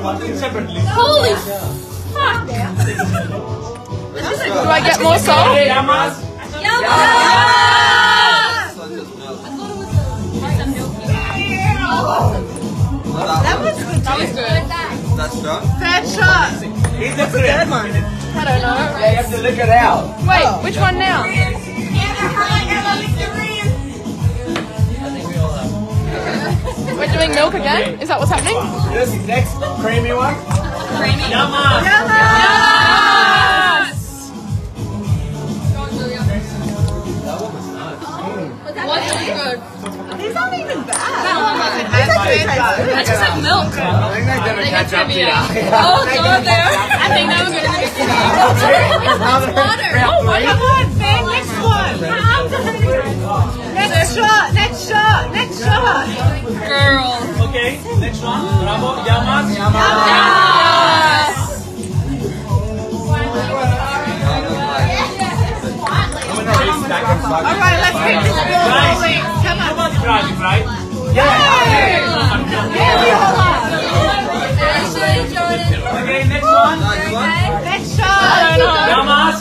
Holy fuck! Do I get more salt? Yamas! That was good. That was good. That's strong. Third shot. He's the third one. I don't know. Yeah, you have to lick it out. Wait, which one now? We're doing milk again? Is that what's happening? This next creamy one. Creamy? Yamas! Yes! What's really good? These aren't even bad. That's just like milk. I think they're going to catch up to you. Oh, God, there. I think that was going to be water. Oh, my God, man. Next one. Next shot. Next shot. Next shot. Girl. Okay, next one. Bravo. Yamas. Yes. Alright, let's keep this ball rolling. Come on. Driving, right? Yeah, we all are. Okay, next one. Next shot. Yamas.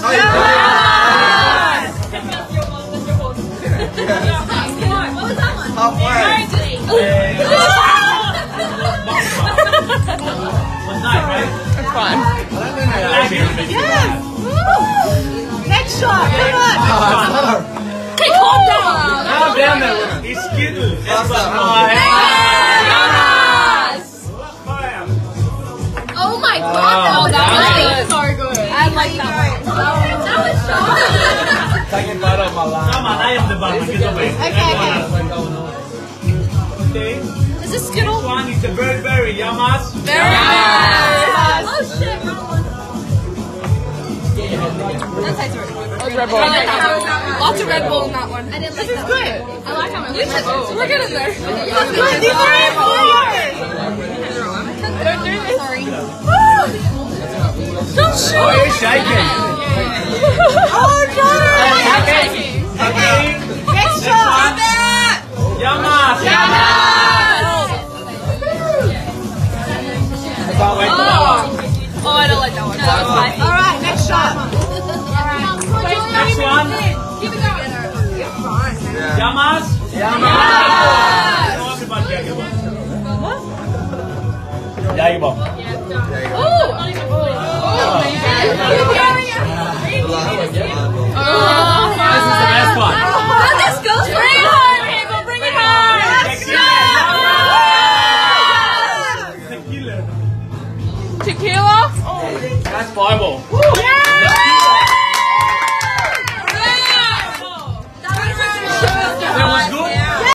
Was nice, right? It's fine. Yeah. Next shot. Come on. Hey, calm down. Calm down there. It's Skittles. That's what Oh my God, that was so good. I like that one. That was so good. Taking part of my life. Come on, I am the barman. Get away. Okay. Is this Skittle? This one is the berry. Yamas. Very good. Oh shit. That tastes really good. Red Bull. Lots of Red Bull in that one. I didn't like that. This is good. I like how much. We're good in there. These are yours. Don't do this. Sorry. Don't shoot. Oh, you're shaking. Oh, no. Okay. Next shot. Yamas. Oh, I don't like that one. Alright, next shot. Next one. Keep it going. Yamas. Jager. This is the best one. Let's go. Bring it home, people. Bring it home. Tequila. Tequila? That's Bible.